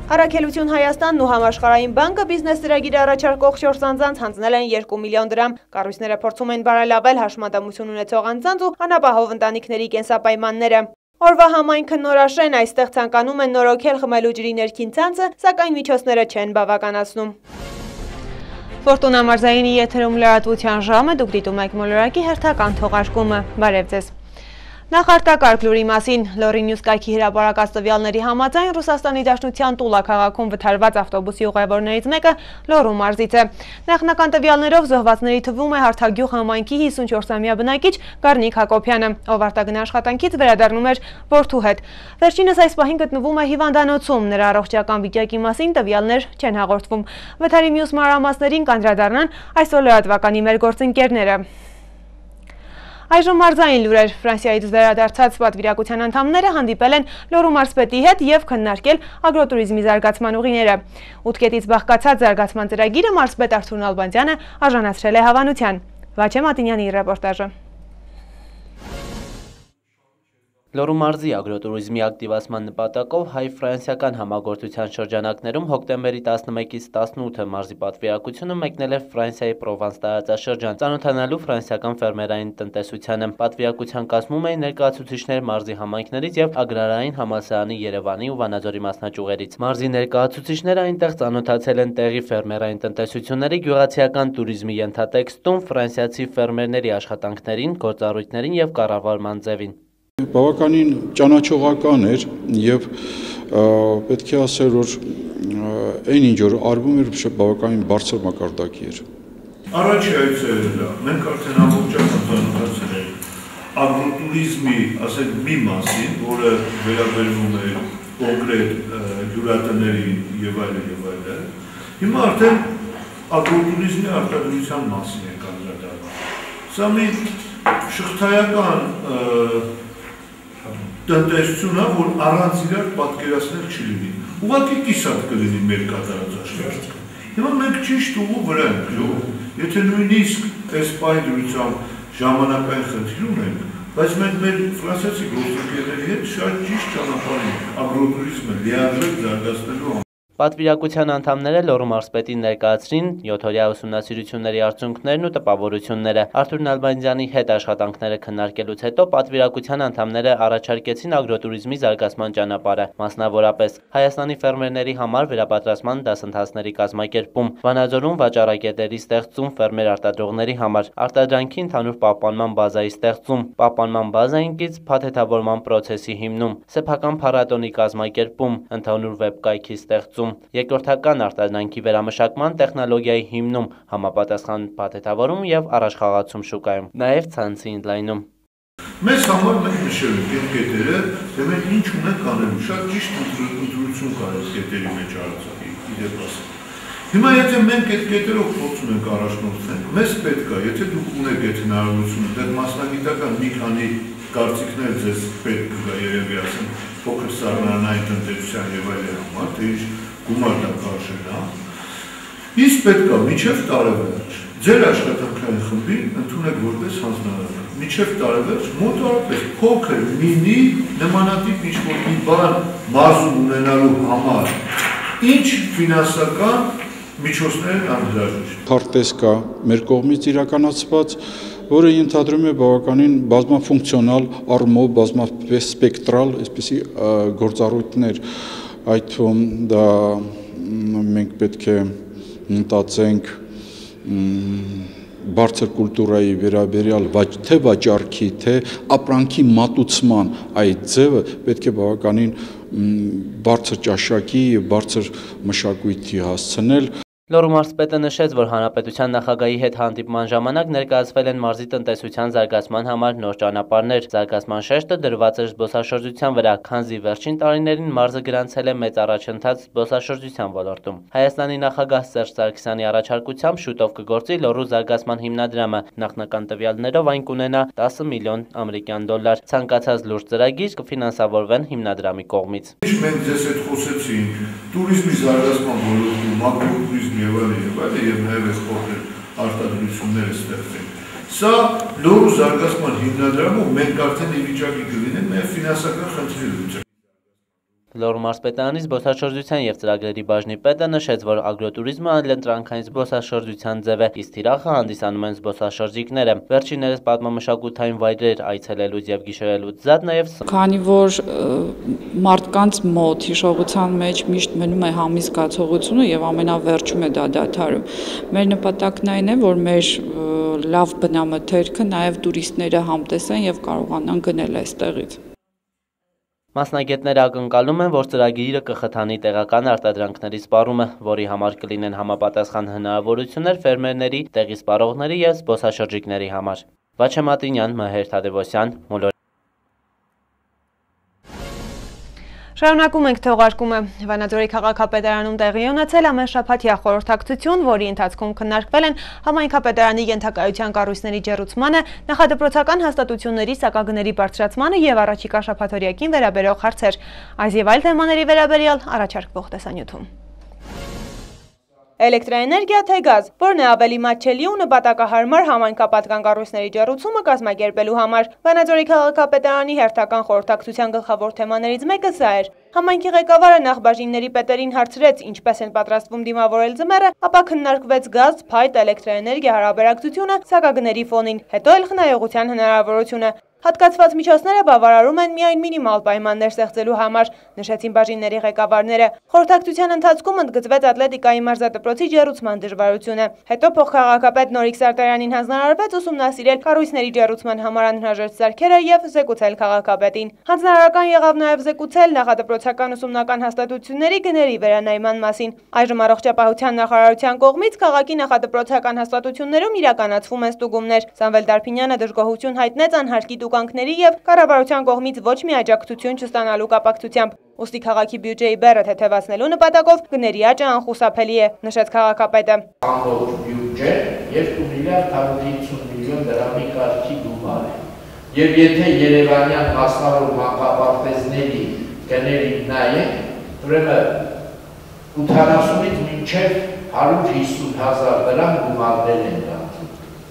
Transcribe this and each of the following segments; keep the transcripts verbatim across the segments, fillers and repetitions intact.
Առաքելություն Հայաստանն ու Համաշխարհային բանկը բիզնես ծրագիր առաջարկող չորս անձանց հանձնել են երկու միլիոն դրամ։ Կառույցները փորձում են բարելավել հաշմանդամություն ունեցող անձանց ու անապահով ընտանիքների կենսապայմանները։ Օրվա համայնքը նորաշեն այստեղ ցանկանում են նորոգել խմելու ջրի ներքին ցանցը, սակայն միջոցները չեն բավականացնում։ Ֆորտունա մարզայինի եթերում լրատվության ժամը, դուք դիտում եք մոլորակի հերթական թողարկումը։ Բարև ձեզ։ Նախարտակարգ լուրի մասին Լոռի Նյուզ կայքի հրապարակած տվյալների համաձայն Ռուսաստանի Դաշնության Տուլա քաղաքում վթարված ավտոբուսի ուղևորներից մեկը Լոռու մարզից է։ Նախնական տվյալներով զոհվածների թվում է Հարթագյուղ համայնքի հիսունչորսամյա բնակիչ Գառնիկ Հակոբյանը, ով արտագն աշխատանքից վերադառնում էր որդու հետ։ Վերջինս այս պահին գտնվում է հիվանդանոցում, նրա առողջական վիճակի մասին տվյալներ չեն հաղորդվում։ Վթարի մյուս մանրամասներին կանդրադառնան այսօր լրատվականի մեր գործընկերները։ Այժմ մարզային լուրեր։ Ֆրանսիայից վերադարձած պատվիրակության անդամները հանդիպել են Լոռու մարզպետի հետ եւ քննարկել ագրոտուրիզմի զարգացման ուղիները։ ութ կետից բաղկացած զարգացման ծրագիրը մարզպետ Արթուր Նալբանդյանը արժանացրել է հավանության։ Վաչե Մատինյանի ռեպորտաժը։ Լոռու մարզի ագրոտուրիզմի ակտիվացման նպատակով հայ-ֆրանսիական համագործության շրջանակներում հոկտեմբերի տասնմեկից տասնութը մարզի պատվիրակությունը մեկնել է Ֆրանսիայի Պրովանս տարածաշրջան, ծանոթանալու ֆրանսիական ֆերմերային տնտեսությանը։ Պատվիրակության կազմում էին ներկայացուցիչներ մարզի համայնքներից եւ Ագրարային համալսարանի Երևանի ու Վանաձորի մասնաճյուղերից։ Մարզի ներկայացուցիչները այնտեղ ծանոթացել են տեղի ֆերմերային տնտեսությունների, գյուղացիական туриզմի ենթատեքստում, ֆրանսիացի ֆերմերների աշխատանքներին, գործառույթներին եւ կառավարման ձևին։ Բավականին ճանաչողական էր եւ պետք է ասել, որ այն ինչ որ արվում էր բավականին բարձր մակարդակի էր։ Առաջի այցերը մենք արդեն ամբողջական ծանոթացել ենք ագրոտուրիզմի, ասենք, մի մասին, որը վերաբերվում է կոնկրետ հյուրատների եւ այլն եւ այլն։ Հիմա արդեն ագրոտուրիզմի արտադրության մասին ենք անդրադառնում։ Սա մի շղթայական տնտեսություն է, որ առանց իրար պատկերացնել չլինի։ Ուղղակի կիսատ կլինի մեր կատարած աշխատանքը։ Հիմա մենք ճիշտ ուղու վրա ենք, եթե նույնիսկ այս պահի դրությամբ ժամանակային խնդիր ունենք, բայց մենք մեր ֆրանսիացի գործընկերների հետ շատ ճիշտ ճանապարհ ենք ագրոտուրիզմը լիարժեք զարգացնելու համար։ Պատվիրակության անդամները Լոռու մարզպետին ներկայացրին յոթօրյա ուսումնասիրությունների արդյունքներն ու տպավորությունները։ Արթուր Նալբանդյանի հետ աշխատանքները քննարկելուց հետո պատվիրակության անդամները առաջարկեցին ագրոտուրիզմի զարգացման ճանապարհը, մասնավորապես Հայաստանի ֆերմերների համար վերապատրաստման դասընթացների կազմակերպում, Վանաձորում վաճառակետերի ստեղծում ֆերմեր արտադրողների համար, արտադրանքի ընդհանուր պահպանման բազայի ստեղծում, պահպանման բազային կից փաթեթավորման պրոցեսի հիմնում, սեփական փառատոնի կազմակերպում, ընդհանուր վեբկայքի ստեղծում, երկրորդական արտադրանքի վերամշակման տեխնոլոգիայի հիմնում, համապատասխան փաթեթավորում եւ առաջխաղացում շուկայում, նաեւ ցանցի ընդլայնում։ Մեզ համար մենք նշել ենք այդ կետերը, թե մենք ինչ ունենք անելու, շատ ճիշտ ընտրություն կա այս կետերի մեջ արածի իդեպս։ Հիմա եթե մենք այդ կետերով փորձում ենք առաջնորդել, մեզ պետք է, եթե դուք ունեք այդ հնարավորությունը, դեռ մասնագիտական մի քանի կարծիքներ ձեզ պետք կգա երևի ասեմ փոքր սառնարանային տնտեսության եւ այլն համար, թե ինչ գումար դա կարժենա, իսկ պետք է մինչև տարեվերջ ձեր աշխատանքային խմբին ընդունեք որպես հանձնարարական։ Մինչև տարեվերջ մոտավորապես փոքր մինի նմանատիպ ինչ-որ մի բան մարզում ունենալու համար ինչ ֆինանսական միջոցներ են անհրաժեշտ։ Քարտեզ կա մեր կողմից իրականացված, որը ենթադրում է բավականին բազմաֆունկցիոնալ առումով, բազմասպեկտրալ, այսպիսի գործառույթներ, այդ թվում դա մենք պետք է մտածենք բարձր կուլտուրայի վերաբերյալ թե վաճառքի, թե ապրանքի մատուցման այդ ձևը պետք է բավականին բարձր ճաշակի եւ բարձր մշակույթի հասցնել։ Լոռու մարզպետը նշեց, որ հանրապետության նախագահի հետ հանդիպման ժամանակ ներկայացվել են մարզի տնտեսության զարգացման համար նոր ճանապարհներ։ Զարգացման շեշտը դրված էր զբոսաշրջության վրա, քանզի վերջին տարիներին մարզը գրանցել է մեծ առաջընթաց զբոսաշրջության ոլորտում։ Հայաստանի նախագահ Սերժ Սարգսյանի առաջարկությամբ շուտով կգործի Լոռու զարգացման հիմնադրամը։ Նախնական տվյալներով այն կունենա տասը միլիոն ամերիկյան դոլար։ Ցանկացած լուրջ ծրագիր կֆինանսավորվեն հիմնադրամի կողմից։ Մենք ձեզ հետ խոսեցինք туриզմի զարգացման ոլորտում, ագրոտուրիզմի եւ այլն եւ այլն եւ նաեւ այս փոքր արտադրությունները ստեղծենք։ Սա Լոռու զարգացման հիմնադրամով մենք արդեն ի վիճակի կլինենք մեր ֆինանսական խնդիրը լուծել։ Լոռու մարզպետարանի զբոսաշրջության և ծրագրերի բաժնի պետը նշեց, որ ագրոտուրիզմը այլընտրանքային զբոսաշրջության ձև է, իսկ թիրախը հանդիսանում են զբոսաշրջիկները։ Վերջիններս պատմամշակութային վայրեր այցելելուց և գիշերելուց զատ նաև Քանի որ մարդկանց մոտ հիշողության մեջ միշտ մնում է համի զգացողությունը և ամենավերջում է դա դադարում։ Մեր նպատակն այն է, որ մեր լավ բնամթերքը նաև տուրիստները համտեսեն և կարողանան գնել այստեղից։ Մասնագետները ակնկալում են, որ ծրագիրը կխթանի տեղական արտադրանքների սպառումը, որի համար կլինեն համապատասխան հնարավորություններ ֆերմերների, տեղի սպառողների և զբոսաշրջիկների համար։ Վաչե Մատինյան, Մհեր Թադևոսյան, Մոլոր։ Շարունակում ենք թողարկումը։ Վանաձորի քաղաքապետարանում տեղի ունեցել ամենաշաբաթյա խորհրդակցություն, որի ընթացքում քննարկվել են համայնքապետարանի ենթակայության կառույցների ջեռուցմանը, նախադպրոցական հաստատությունների սակագների բարձրացմանը և առաջիկա շաբաթօրյակին վերաբերող հարցեր։ Այս և այլ թեմաների վերաբերյալ առաջարկվող տեսանյութում։ Էլեկտրաէներգիա թե գազ, որն է ավելի մատչելի ու նպատակահարմար համայնքապատկան կառույցների ջեռուցումը կազմակերպելու համար։ Վանաձորի քաղաքապետարանի հերթական խորհրդակցության գլխավոր թեմաներից մեկը սա էր։ Համայնքի ղեկավարը նախ բաժինների պետերին հարցրեց, ինչպես են պատրաստվում դիմավորել ձմեռը, ապա քննարկվեց գազ, փայտ, էլեկտրաէներգիա հարաբերակցությունը սակագների ֆոնին, հետո էլ խնայողության հնարավորությունը։ Հատկացված միջոցները բավարարում են միայն մինիմալ պայմաններ ստեղծելու համար, նշեցին բաժինների ղեկավարները։ Խորհրդակցության ընթացքում ընդգծվեց ատլետիկայի մարզադպրոցի ջեռուցման դժվարությունը։ Հետո փոխքաղաքապետ Նորիկ Սարտարյանին հանձնարարվեց ուսումնասիրել կառույցների ջեռուցման համար անհրաժեշտ սարքերը և զեկուցել քաղաքապետին։ Հանձնարարական եղավ նաև զեկուցել նախադպրոցական ուսումնական հաստատությունների գների վերանայման մասին։ Այժմ առողջապահության նախարարության կողմից քաղաքի նախադպրոցական հաստատություններում իրականացվում են ստուգումներ։ Սամվել Դարփինյանը դժգոհություն հայտնեց անհարկի տուգանքների և կառավարության կողմից ոչ մի աջակցություն չստանալու կապակցությամբ։ Ուստի քաղաքի բյուջեի բեռը թեթևացնելու նպատակով գների աճը անխուսափելի է, նշեց քաղաքապետը։ Ամբողջ բյուջեն երկու միլիարդ հարյուր հինգ միլիոն դրամի կարգի գումար է։ Եվ եթե երևանյան մասնավոր մանկապարտեզների գներին նայենք, ուրեմն ութանասունից մինչև հարյուր հիսուն հազար դրամ գումարներ են դարձել։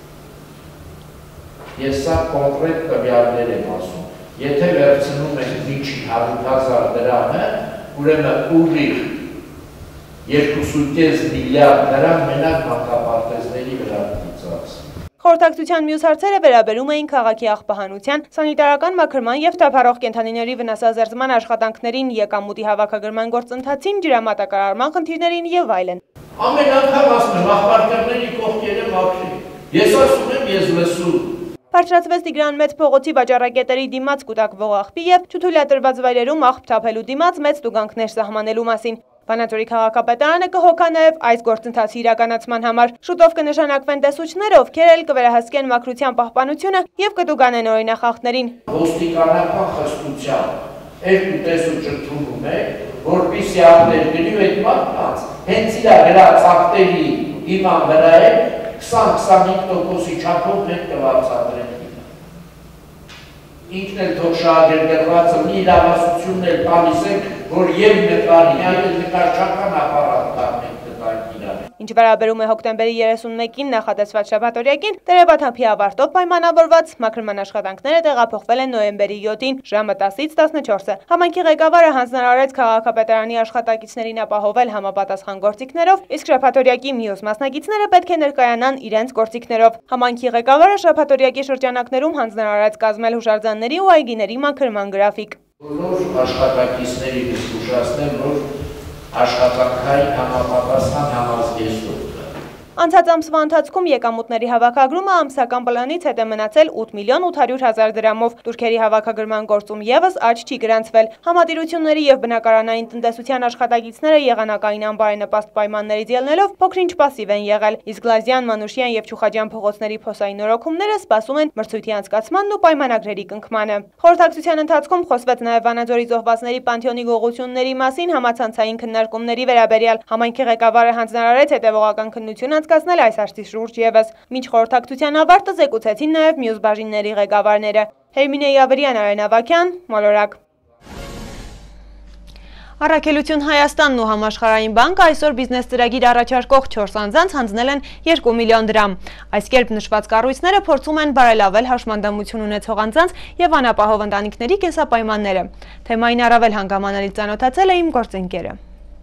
Ես սա կոնկրետ տվյալներ եմ ասում։ Եթե վերցնում ենք միջին հարյուր հազար դրամը, ուրեմն ուղիղ երկու միլիարդ դրամ մենակ մանկապարտեզների վրա ծախսի։ Խորհրդակցության մյուս հարցերը վերաբերում էին քաղաքի աղբահանության, սանիտարական մաքրման և թափառող կենդանիների վնասազերծման աշխատանքներին, եկամուտի հավաքագրման գործընթացին, ջրամատակարարման խնդիրներին և այլն։ Ամեն անգամ ասում եմ, աղբարկերների կողքերը մաքրի։ Ես ասում եմ, ես լսում։ Բարձրացվեց Տիգրան Մեծ փողոցի վաճառակետերի դիմաց կուտակվող աղբի և չթույլատրված վայրերում աղբ թափելու դիմաց մեծ տուգանքներ սահմանելու մասին։ Վանաձորի քաղաքապետարանը կհոգա նաև այս գործընթացի իրականացման համար։ Շուտով կնշանակվեն տեսուչները, ովքեր էլ կվերահսկեն մաքրության պահպանությունը և կտուգանեն օրինախախտներին։ Ոստիկանական խստությամբ երկու տեսուչը թվում է, որպեսզի աղբեր գնի ու այդ մարդկանց հենց իր գրած աղբերի հիման վրա է քսան-քսանհինգ տոկոսի չափով մենք կվարձատրենք։ Ինքն էլ թող շահագրգռվածը մի իրավասությունն էլ տալիս ենք, որ և նկարի, այդ նկարչական ապարատ կարնենք կտանք իրան։ Ինչ վերաբերում է հոկտեմբերի երեսունմեկին նախատեսված շաբաթօրյակին, Տերևաթափի ավարտով պայմանավորված մաքրման աշխատանքները տեղափոխվել են նոյեմբերի յոթին ժամը տասից տասնչորսը։ Համայնքի ղեկավարը հանձնարարեց քաղաքապետարանի աշխատակիցներին ապահովել համապատասխան գործիքներով, իսկ շաբաթօրյակի մյուս մասնակիցները պետք է ներկայանան իրենց գործիքներով։ Համայնքի ղեկավարը շաբաթօրյակի շրջանակներում հանձնարարեց կազմել հուշարձանների ու այգիների մաքրման գրաֆիկ։ Բոլոր աշխատակիցների զգուշացնել, որ աշխատանքային համապատասխան համազգեստով։ Անցած ամսվա ընթացքում եկամուտների հավաքագրումը ամսական պլանից հետ է մնացել ութ միլիոն ութ հարյուր հազար դրամով։ Տուրքերի հավաքագրման գործում եւս աճ չի գրանցվել։ Համատիրությունների եւ բնակարանային տնտեսության աշխատակիցները եղանակային անբարենպաստ պայմաններից ելնելով փոքրինչ պասիվ են եղել, իսկ Լազյան, Մանուշյան եւ Չուխաջան փողոցների փոսային նորոգումները սպասում են մրցույթի անցկացմանն ու պայմանագրերի կնքմանը։ Խորհրդակցության ընթացքում խոսվեց նաեւ Վանաձորի զոհվածների պանթեոնի գողությունների մասին համացանցային քննարկումների վերաբերյալ։ Համայնքի ղեկավարը հանձնարարեց հետևողական քննություն անցկացնել այս հարցի շուրջ եւս։ Մինչ խորհրդակցության ավարտը զեկուցեցին նաև մյուս բաժինների ղեկավարները։ Հերմինե Յավրյան, Արեն Ավագյան, Մոլորակ։ Առաքելություն Հայաստանն ու Համաշխարհային բանկը այսօր բիզնես ծրագիր առաջարկող չորս անձանց հանձնել են երկու միլիոն դրամ։ Այս կերպ նշված կառույցները փորձում են բարելավել հաշմանդամություն ունեցող անձանց եւ անապահով ընտանիքների կենսապայմանները։ Թեմային առավել հանգամանալից ծանոթացել է իմ գործընկերը։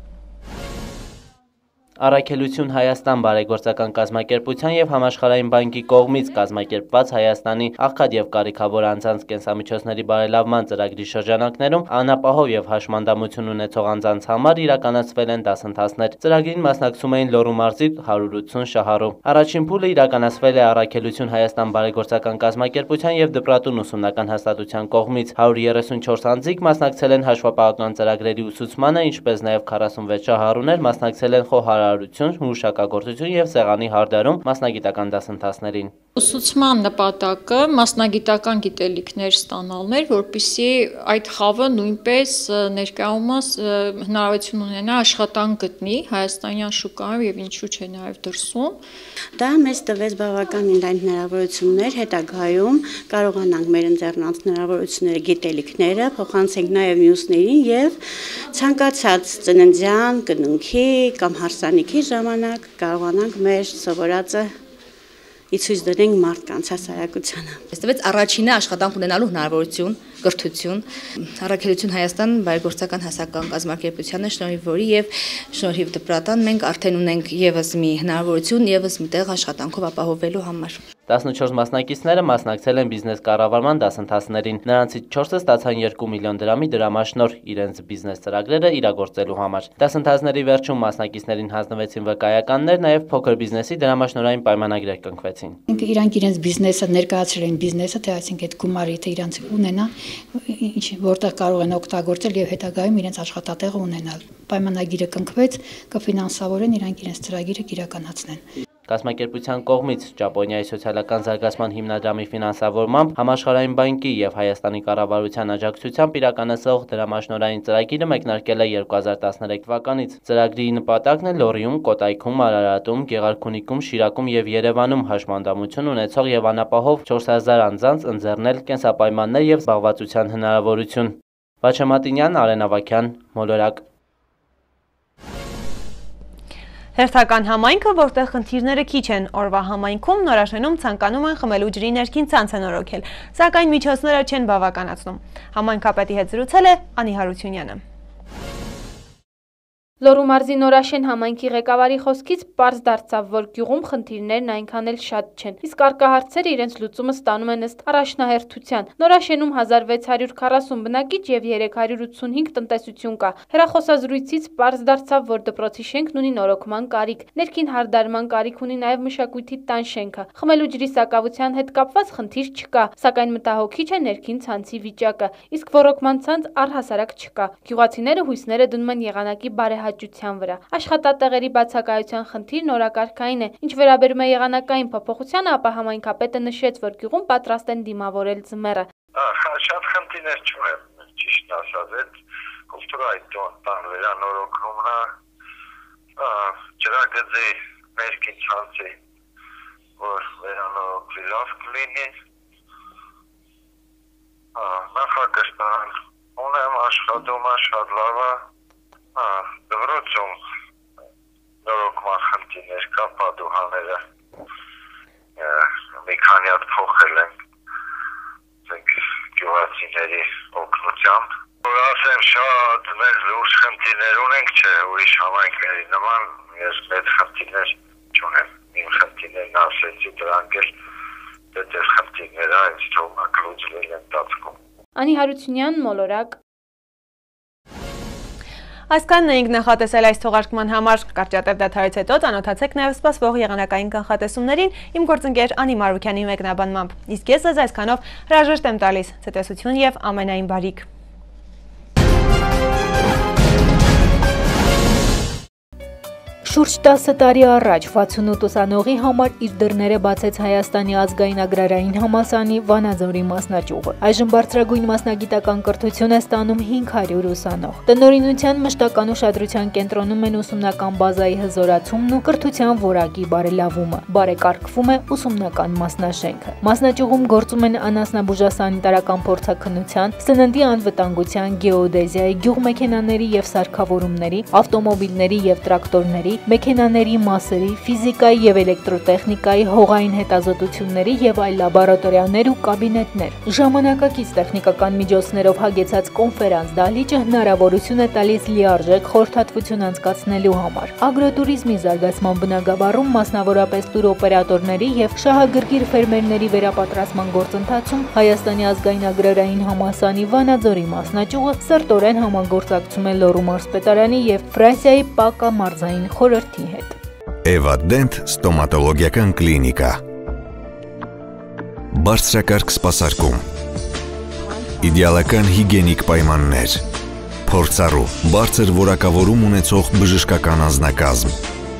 Առաքելություն Հայաստան բարեգործական կազմակերպության եւ Համաշխարհային բանկի կողմից կազմակերպված Հայաստանի աղքատ եւ կարիքավոր անձանց կենսամիջոցների բարելավման ծրագրի շրջանակներում անապահով եւ հաշմանդամություն ունեցող անձանց համար իրականացվել են դասընթացներ։ Ծրագրին մասնակցում էին Լոռու մարզի հարյուր ութսուն շահառու։ Առաջին փուլը իրականացվել է Առաքելություն Հայաստան բարեգործական կազմակերպության եւ Դպրատուն ուսումնական հաստատության կողմից։ հարյուր երեսունչորս անձիկ մասնակցել են հաշվապահական ծրագրերի ուսուցմանը, ինչպես նաեւ քառասունվեց շահառուներ մասնակցել են խոհարարություն, հուշակագործություն եւ սեղանի հարդարում մասնագիտական դասընթացներին։ Ուսուցման նպատակը մասնագիտական գիտելիքներ ստանալն էր, որպեսզի այդ խավը նույնպես ներկայումս հնարավորություն ունենա աշխատանք գտնի հայաստանյան շուկայում եւ ինչու՞ չէ նաեւ դրսում։ Դա մեզ տվեց բավականին լայն հնարավորություններ հետագայում կարողանանք մեր ընձեռնած հնարավորությունները, գիտելիքները փոխանցենք նաեւ մյուսներին եւ ցանկացած ծննդյան, կնունքի կամ հարսանիքի ժամանակ կարողանանք մեր սովորածը իցույց դնենք մարդկանց հասարակությանը։ Ստվեց առաջինը աշխատանք ունենալու հնարավորություն, կրթություն, Առաքելություն Հայաստան բարեգործական հասարակական կազմակերպությանը շնորհիվ որի եւ շնորհիվ Դպրատան մենք արդեն ունենք եւս մի հնարավորություն, եւս մի տեղ աշխատանքով ապահովելու համար։ տասնչորս մասնակիցները մասնակցել են բիզնես կառավարման դասընթացներին։ Նրանցից չորսը ստացան երկու միլիոն դրամի դրամաշնորհ իրենց բիզնես ծրագրերը իրագործելու համար։ Դասընթացների վերջում մասնակիցներին հանձնվեցին վկայականներ, նաև փոքր բիզնեսի դրամաշնորհային պայմանագրեր կնքվեցին։ Իրանք իրենց բիզնեսը ներկայացրել են բիզնեսը, թե այսինքն այդ գումարը թե իրանք ունենա, ինչ որտեղ կարող են օգտագործել եւ հետագայում իրենց աշխատատեղը ունենալ։ Պայմանագիրը կնքվեց, կֆինանսավորեն իրանք իրենց ծրագիրը իրականացնեն։ Կազմակերպության կողմից Ճապոնիայի սոցիալական զարգացման հիմնադրամի ֆինանսավորմամբ Համաշխարհային բանկի եւ Հայաստանի կառավարության աջակցությամբ իրականացող դրամաշնորհային ծրագիրը մեկնարկել է երկու հազար տասներեք թվականից։ Ծրագրի նպատակն է Լոռիում, Կոտայքում, Արարատում, Գեղարքունիքում, Շիրակում եւ Երևանում հաշմանդամություն ունեցող եւ անապահով չորս հազար անձանց ընձեռնել կենսապայմաններ եւ զբաղվածության հնարավորություն։ Վաչե Մատինյան, Արեն Ավագյան, Մոլորակ։ Հերթական համայնքը, որտեղ խնդիրները քիչ են, օրվա համայնքում Նորաշենում ցանկանում են խմելու ջրի ներքին ցանց նորոգել, սակայն միջոցները չեն բավականացնում։ Համայնքապետի հետ զրուցել է Անի Հարությունյանը։ Լոռու մարզի Նորաշեն համայնքի ղեկավարի խոսքից պարզ դարձավ, որ գյուղում խնդիրներն այնքան էլ շատ չեն, իսկ առկա հարցերը իրենց լուծումը ստանում են ըստ առաջնահերթության։ Նորաշենում հազար վեց հարյուր քառասուն բնակիչ եւ երեք հարյուր ութսունհինգ տնտեսություն կա։ Հեռախոսազրույցից պարզ դարձավ, որ դպրոցի շենքն ունի նորոգման կարիք, ներքին հարդարման կարիք ունի նաեւ մշակույթի տան շենքը։ Խմելու ջրի սակավության հետ կապված խնդիր չկա, սակայն մտահոգիչ է ներքին ցանցի վիճակը, իսկ ոռոգման ցանց առհասարակ չկա։ Գյուղացիները հույսները դնում են եղանակի բարեհաճության վրա։ Աշխատատեղերի բացակայության խնդիրն օրակարգային է։ Ինչ վերաբերում է եղանակային փոփոխությանը, ապա համայնքապետը նշեց, որ գյուղում պատրաստ են դիմավորել ձմեռը։ Շատ խնդիրներ չունեմ, ճիշտ ասած, այդ կուլտուրայի տան վերանորոգումն է, ջրագծի ներքին ցանցի, որ վերանորոգվի լավ կլինի, նախագծան ունեմ աշխատում է շատ լավ է, դպրոցում նորոգման խնդիրներ կա, պատուհանները մի քանի հատ փոխել ենք գյուղացիների օգնությամբ։ Որ ասեմ, շատ մեծ լուրջ խնդիրներ ունենք, չէ, ուրիշ համայնքների նման ես մեծ խնդիրներ չունեմ։ Իմ խնդիրներն ասեցի, դրանք էլ դեռ խնդիրներ է, ինձ թվում է լուծվել են ընթացքում։ Անի Հարությունյան, Մոլորակ։ Այսքանն էինք նախատեսել այս թողարկման համար։ Կարճատև դադարից հետո ծանոթացեք նաև սպասվող եղանակային կանխատեսումներին իմ գործընկեր Անի Մարուքյանի մեկնաբանմամբ։ Իսկ ես ձեզ այսքանով հրաժեշտ եմ տալիս։ Ցտեսություն եւ ամենայն բարիք։ Շուրջ տասը տարի առաջ վաթսունութ ուսանողի համար իր դռները բացեց Հայաստանի ազգային agrarային համալսարանի Վանաձորի մասնաճյուղը։ Այժմ բարձրագույն մասնագիտական կրթություն է ստանում հինգ հարյուր ուսանող։ Տնօրինության մշտական ուշադրության կենտրոնում են ուսումնական բազայի հզորացումն ու կրթության որակի բարելավումը։ Բարեկարգվում է ուսումնական մասնաշենքը։ Մասնաճյուղում գործում են անասնաբուժասանիտարական փորձաքննության, սննդի անվտանգության, գեոդեզիայի, գյուղմեքենաների եւ սարքավորումների, ավտոմոբիլների եւ տրակտորների, մեքենաների մասերի, ֆիզիկայի եւ էլեկտրոտեխնիկայի, հողային հետազոտությունների եւ այլ լաբորատորիաներ ու կաբինետներ։ Ժամանակակից տեխնիկական միջոցներով հագեցած կոնֆերանս դահլիճը հնարավորություն է տալիս լիարժեք խորհրդատվություն անցկացնելու համար։ Ագրոտուրիզմի զարգացման բնագավառում, մասնավորապես տուրօպերատորների եւ շահագրգիռ ֆերմերների վերապատրաստման գործընթացում Հայաստանի ազգային agrarային համալսարանի Վանաձորի մասնաճյուղը սերտորեն համագործակցում է Լոռու մարզպետարանի եւ Ֆրանսիայի Պակա մարզային խորհրդի հետ։ Evadent ստոմատոլոգիական կլինիկա։ Բարձրակարգ սպասարկում։ Իդեալական հիգիենիկ պայմաններ։ Փորձառու, բարձր որակավորում ունեցող բժշկական անձնակազմ։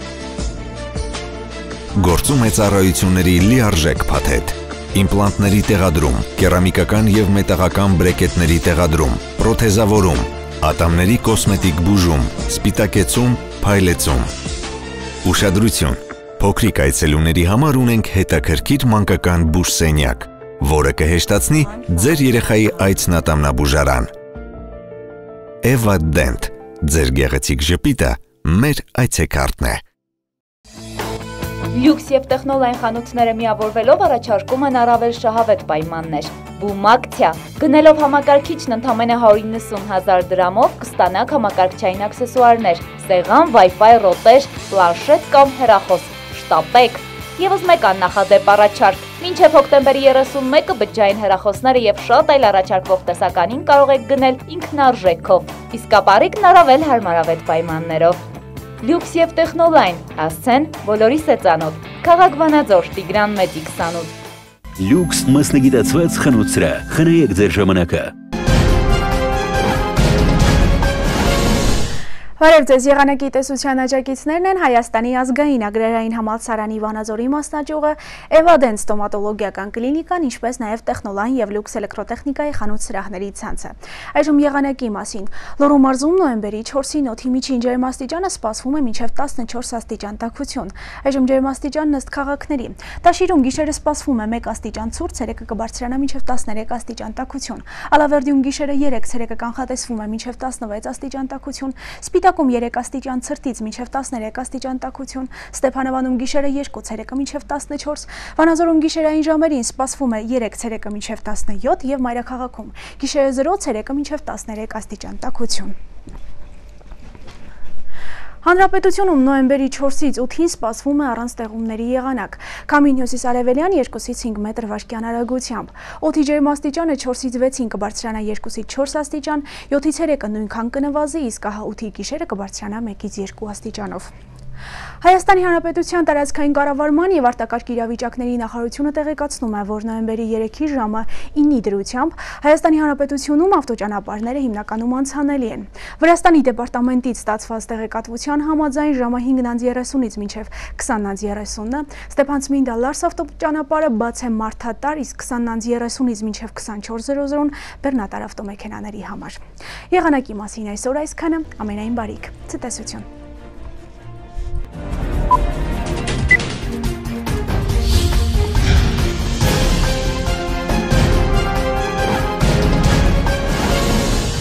Գործում է ծառայությունների լիարժեք փաթեթ։ Իմպլանտների տեղադրում, կերամիկական եւ մետաղական բրեկետների տեղադրում, պրոթեզավորում, ատամների կոսմետիկ բուժում, սպիտակեցում, փայլեցում։ Ուշադրություն. Փոքրիկ այցելուների համար ունենք հետաքրքիր մանկական բուժսենյակ, որը կհեշտացնի ձեր երեխայի այցն ատամնաբուժարան։ Evadent. Ձեր գեղեցիկ ժպիտը մեր այցեքարտն է։ Լյուքս և տեխնոլային խանութները միավորվելով առաջարկում են առավել շահավետ պայմաններ։ Բում ակցիա։ Գնելով համակարգիչն ընդամենը հարյուր իննսուն հազար դրամով կստանաք համակարգչային աքսեսուարներ, սեղան, Wi-Fi ռոտեր, պլանշետ կամ հեռախոս։ Շտապեք։ Եվս մեկ աննախադեպ առաջարկ։ Մինչև հոկտեմբերի երեսունմեկը բջջային հեռախոսները և շատ այլ առաջարկվող տեսականին կարող եք գնել ինքնարժեքով, իսկ ապառիկն առավել հարմարավետ պայմաններով։ Լյուքս և տեխնոլայն, հասցեն բոլորի սեծանոտ, քաղաք Վանաձոր, Տիգրան Մեծի քսանութ։ Լյուքս մասնագիտացված խանութսրա, խնայեք ձեր ժամանակը։ Բարև ձեզ, եղանակի տեսության աջակիցներն են Հայաստանի ազգային agrarային համալսարանի Վանաձորի մասնաճյուղը, Evadent ստոմատոլոգիական կլինիկան, ինչպես նաև տեխնոլայն և լյուքս էլեկտրոտեխնիկայի խանութ սրահների ցանցը։ Այժմ եղանակի մասին։ Լոռու մարզում նոյեմբերի չորսին օդի միջին ջերմաստիճանը սպասվում է մինչև տասնչորս աստիճան տաքություն։ Այժմ ջերմաստիճանն ըստ քաղաքների։ Տաշիրում գիշերը սպասվում է մեկ աստիճան ցուրտ, ցերեկը կբարձրանա մինչև տասներեք աստիճան տաքություն։ Ալավերդիում գիշերը երեք, ցերեկը կանխատեսվում է մինչև տասնվեց աստիճան տաքություն։ Սպիտակում երեք աստիճան ցրտից մինչև տասներեք աստիճան տաքություն, Ստեփանավանում գիշերը երկու, ցերեկը մինչև տասնչորս, Վանաձորում գիշերային ժամերին սպասվում է երեք, ցերեկը մինչև տասնյոթ եւ Մայրաքաղաքում գիշերը զրո, ցերեկը մինչև տասներեք աստիճան տաքություն։ Հանրապետությունում նոյեմբերի չորսից ութին սպասվում է առանց տեղումների եղանակ, քամին հյուսիսարևելյան երկուսից հինգ մետր վայրկյան արագությամբ, օդի ջերմաստիճանը չորսից վեցին կբարձրանա երկուսից չորս աստիճան, յոթից երեքը նույնքան կնվազի, իսկ ահա ութի գիշերը կբարձրանա մեկից երկու աստիճանով։ Հայաստանի Հանրապետության տարածքային կառավարման եւ արտակարգ իրավիճակների նախարարությունը տեղեկացնում է, որ նոյեմբերի երեքի ժամը ինի դրությամբ Հայաստանի Հանրապետությունում ավտոճանապարհները հիմնականում անցանելի են։ Վրաստանի դեպարտամենտից ստացված տեղեկատվության համաձայն ժամը հինգ երեսունից մինչև քսան երեսունը Ստեփանցմինդա Լարս ավտոճանապարհը բաց է մարդատար, իսկ քսան երեսունից մինչև քսանչորս բեռնատար ավտոմեքենաների համար։ Եղանակի մասին այսօր այսքանը, ամենայն բարիք, ցտեսություն։